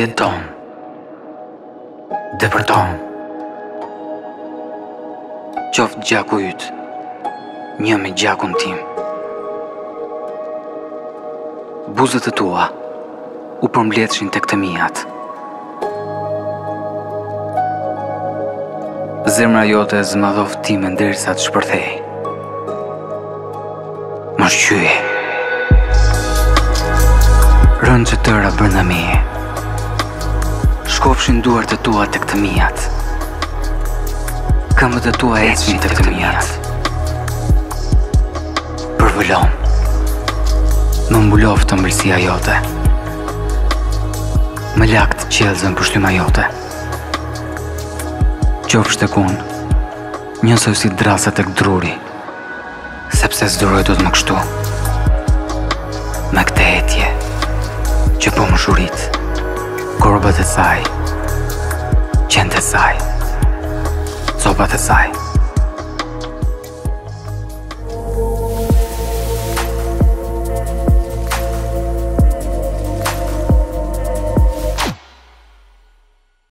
jeton dhe për ton. Qoftë gjaku yt një me gjakun tim. Buzët e tua u përmbledhshin tek të mijat. Zemra jote e zmadhoft time nderisa të shpërthej. Më shqyje. Rënë që tëra brënda meje. Shkofshin duart e tua tek të mijat. Këmbët e tua ecshin tek të mijat. Përvëllon. Më mbuloft të mbërësia jote. Më lakt qelzën për shlyma jote. Qofsh tek unë, njësoj si drasa tek druri, sepse s'duroj do të më kështu. Me këte etje, që po më shurit, korbat e saj, qenët e saj, copat e saj.